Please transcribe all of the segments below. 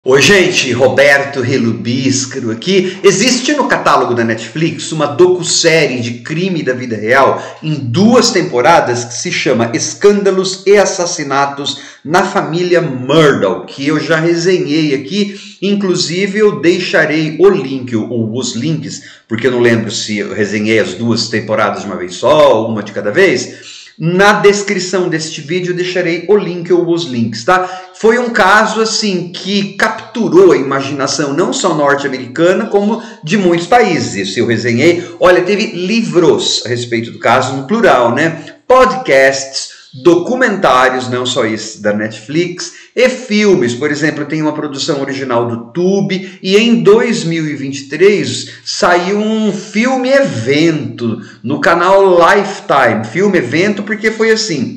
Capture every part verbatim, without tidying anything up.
Oi gente, Roberto Relubíscaro aqui. Existe no catálogo da Netflix uma docu-série de crime da vida real em duas temporadas que se chama Escândalos e Assassinatos na Família Murdaugh, que eu já resenhei aqui. Inclusive eu deixarei o link, ou os links, porque eu não lembro se eu resenhei as duas temporadas de uma vez só, ou uma de cada vez. Na descrição deste vídeo eu deixarei o link ou os links, tá? Foi um caso assim que capturou a imaginação não só norte-americana, como de muitos países. Isso eu resenhei. Olha, teve livros a respeito do caso, no plural, né? Podcasts, documentários, não só esse da Netflix, e filmes. Por exemplo, tem uma produção original do Tubi, e em dois mil e vinte e três saiu um filme-evento no canal Lifetime. Filme-evento porque foi assim,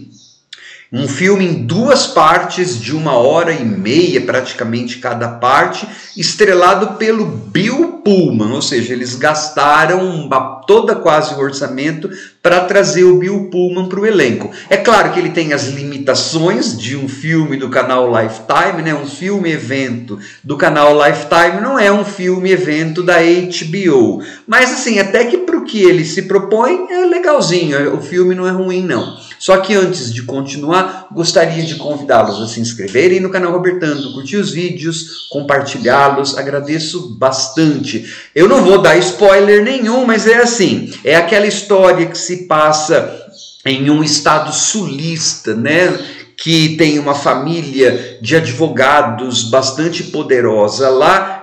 um filme em duas partes de uma hora e meia, praticamente cada parte, estrelado pelo Bill Pullman, ou seja, eles gastaram toda quase o orçamento para trazer o Bill Pullman para o elenco. É claro que ele tem as limitações de um filme do canal Lifetime, né? Um filme-evento do canal Lifetime não é um filme-evento da H B O. Mas assim, até que para o que ele se propõe é legalzinho, o filme não é ruim não. Só que antes de continuar, gostaria de convidá-los a se inscreverem no canal Robertando, curtir os vídeos, compartilhá-los, agradeço bastante. Eu não vou dar spoiler nenhum, mas é assim, é aquela história que se passa em um estado sulista, né? Que tem uma família de advogados bastante poderosa lá,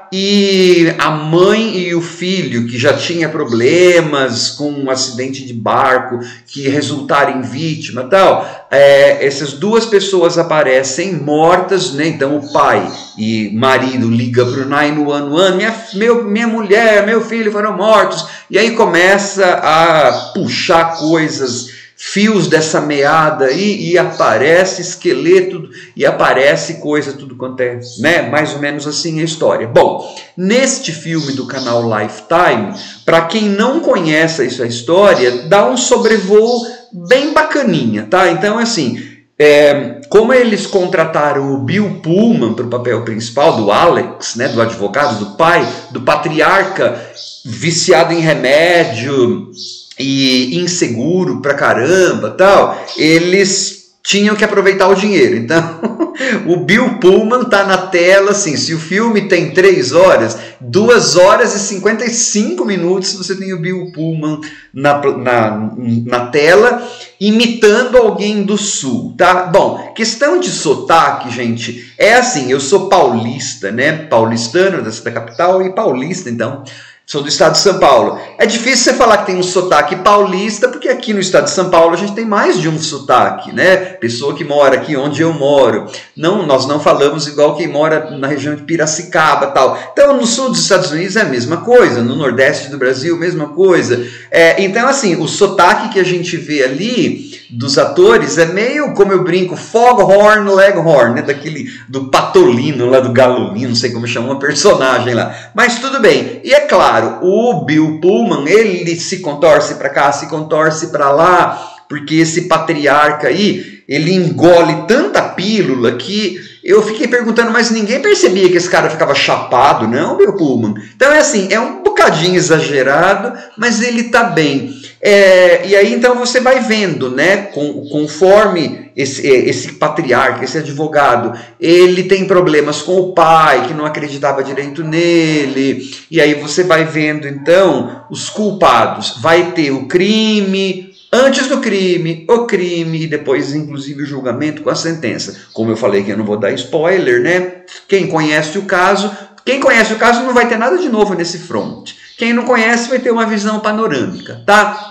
e a mãe e o filho, que já tinha problemas com um acidente de barco, que resultaram em vítima e tal, é, essas duas pessoas aparecem mortas, né? Então o pai e marido liga para o nove um um, minha, meu, minha mulher, meu filho foram mortos, e aí começa a puxar coisas, fios dessa meada aí, e aparece esqueleto, e aparece coisa, tudo quanto é, né? Mais ou menos assim a história. Bom, neste filme do canal Lifetime, para quem não conhece isso, a história, dá um sobrevoo bem bacaninha, tá? Então, assim, é, como eles contrataram o Bill Pullman para o papel principal, do Alex, né? Do advogado, do pai, do patriarca viciado em remédio e inseguro pra caramba, tal, eles tinham que aproveitar o dinheiro. Então, o Bill Pullman tá na tela, assim, se o filme tem três horas, duas horas e cinquenta e cinco minutos você tem o Bill Pullman na, na, na tela, imitando alguém do Sul, tá? Bom, questão de sotaque, gente, é assim, eu sou paulista, né? Paulistano, da capital, e paulista, então, sou do estado de São Paulo. É difícil você falar que tem um sotaque paulista, porque aqui no estado de São Paulo a gente tem mais de um sotaque, né? Pessoa que mora aqui onde eu moro. Não, nós não falamos igual quem mora na região de Piracicaba e tal. Então, no sul dos Estados Unidos é a mesma coisa, no nordeste do Brasil, mesma coisa. É, então, assim, o sotaque que a gente vê ali dos atores é meio, como eu brinco, Foghorn Leghorn, né? Daquele, do Patolino lá, do Galolino, não sei como chama uma personagem lá. Mas tudo bem. E é claro, o Bill Pullman, ele se contorce para cá, se contorce para lá, porque esse patriarca aí, ele engole tanta pílula que eu fiquei perguntando, mas ninguém percebia que esse cara ficava chapado, não, Bill Pullman? Então é assim, é um bocadinho exagerado, mas ele tá bem. É, e aí então você vai vendo, né, com, conforme esse, esse patriarca, esse advogado, ele tem problemas com o pai, que não acreditava direito nele, e aí você vai vendo então os culpados. Vai ter o crime, antes do crime, o crime, e depois inclusive o julgamento com a sentença. Como eu falei que eu não vou dar spoiler, né, quem conhece o caso, quem conhece o caso não vai ter nada de novo nesse front. Quem não conhece vai ter uma visão panorâmica, tá?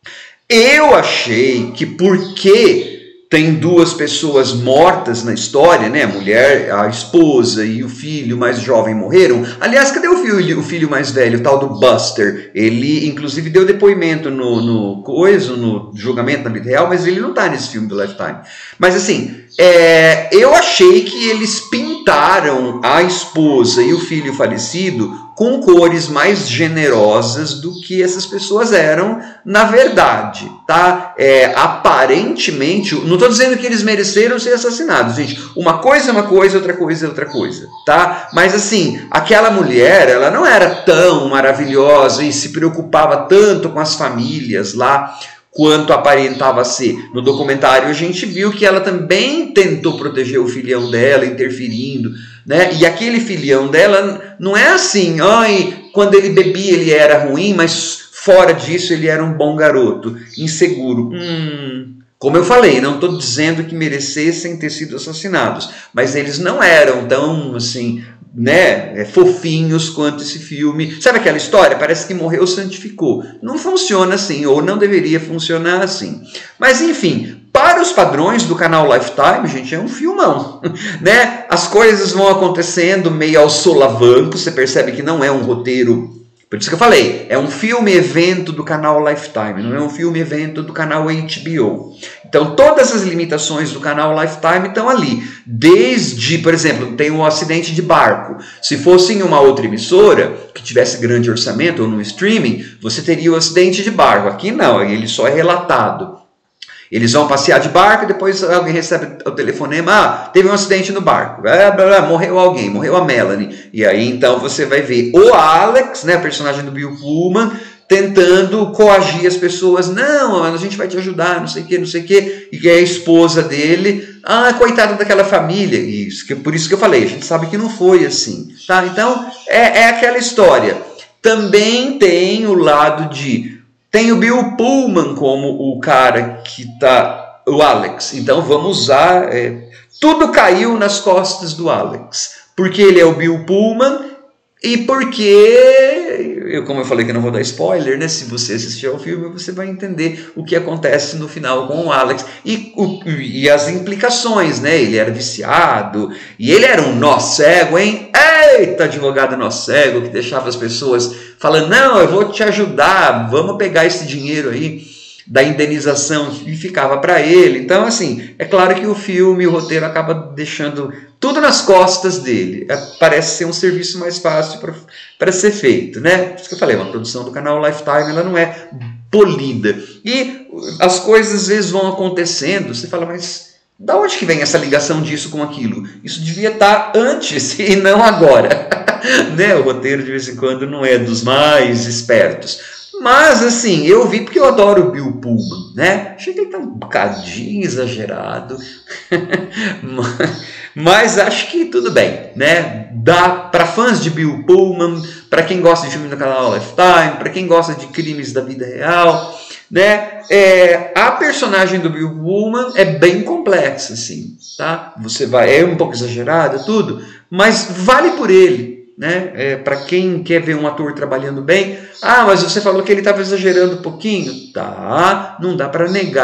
Eu achei que porque tem duas pessoas mortas na história, né? A mulher, a esposa e o filho mais jovem morreram. Aliás, cadê o filho, o filho mais velho, o tal do Buster? Ele, inclusive, deu depoimento no, no coisa, no julgamento na vida real, mas ele não tá nesse filme do Lifetime. Mas assim, é, eu achei que eles pintaram a esposa e o filho falecido com cores mais generosas do que essas pessoas eram na verdade, tá? É, aparentemente, no estou dizendo que eles mereceram ser assassinados, gente. Uma coisa é uma coisa, outra coisa é outra coisa, tá? Mas assim, aquela mulher, ela não era tão maravilhosa e se preocupava tanto com as famílias lá quanto aparentava ser. No documentário a gente viu que ela também tentou proteger o filhão dela, interferindo, né? E aquele filhão dela não é assim, ai, quando ele bebia ele era ruim, mas fora disso ele era um bom garoto, inseguro. Hum, como eu falei, não estou dizendo que merecessem ter sido assassinados, mas eles não eram tão assim, né, fofinhos quanto esse filme. Sabe aquela história? Parece que morreu, santificou. Não funciona assim, ou não deveria funcionar assim. Mas enfim, para os padrões do canal Lifetime, gente, é um filmão, né? As coisas vão acontecendo meio aos solavancos, você percebe que não é um roteiro. Por isso que eu falei, é um filme-evento do canal Lifetime, não é um filme-evento do canal H B O. Então, todas as limitações do canal Lifetime estão ali. Desde, por exemplo, tem um acidente de barco. Se fosse em uma outra emissora, que tivesse grande orçamento, ou no streaming, você teria o acidente de barco. Aqui não, ele só é relatado. Eles vão passear de barco, depois alguém recebe o telefonema, ah, teve um acidente no barco, blá, blá, blá, morreu alguém, morreu a Melanie. E aí então você vai ver o Alex, né, a personagem do Bill Pullman, tentando coagir as pessoas, não, a gente vai te ajudar, não sei o que, não sei o que, e é a esposa dele, ah, coitada daquela família, isso, que, por isso que eu falei, a gente sabe que não foi assim, tá? Então é, é aquela história. Também tem o lado de... Tem o Bill Pullman como o cara que tá... O Alex. Então vamos usar... É, tudo caiu nas costas do Alex. Porque ele é o Bill Pullman e porque... Eu, como eu falei que não vou dar spoiler, né? Se você assistir ao filme, você vai entender o que acontece no final com o Alex. E, o, e as implicações, né? Ele era viciado. E ele era um nó cego, hein? Eita, advogado nó cego, que deixava as pessoas falando, não, eu vou te ajudar, vamos pegar esse dinheiro aí da indenização, e ficava para ele. Então, assim, é claro que o filme, o roteiro acaba deixando tudo nas costas dele. É, parece ser um serviço mais fácil para ser feito, né? Por isso que eu falei, uma produção do canal Lifetime, ela não é polida. E as coisas às vezes vão acontecendo, você fala, mas da onde que vem essa ligação disso com aquilo? Isso devia estar antes e não agora. Né? O roteiro, de vez em quando, não é dos mais espertos. Mas, assim, eu vi porque eu adoro o Bill Pullman, né? Achei que ele tá um bocadinho exagerado. mas, mas acho que tudo bem, né? Dá para fãs de Bill Pullman, para quem gosta de filme do canal Lifetime, para quem gosta de crimes da vida real, né? É, a personagem do Bill Pullman é bem complexa, assim, tá? Você vai, é um pouco exagerada, tudo, mas vale por ele. Né? É, para quem quer ver um ator trabalhando bem, ah, mas você falou que ele estava exagerando um pouquinho, tá? Não dá para negar.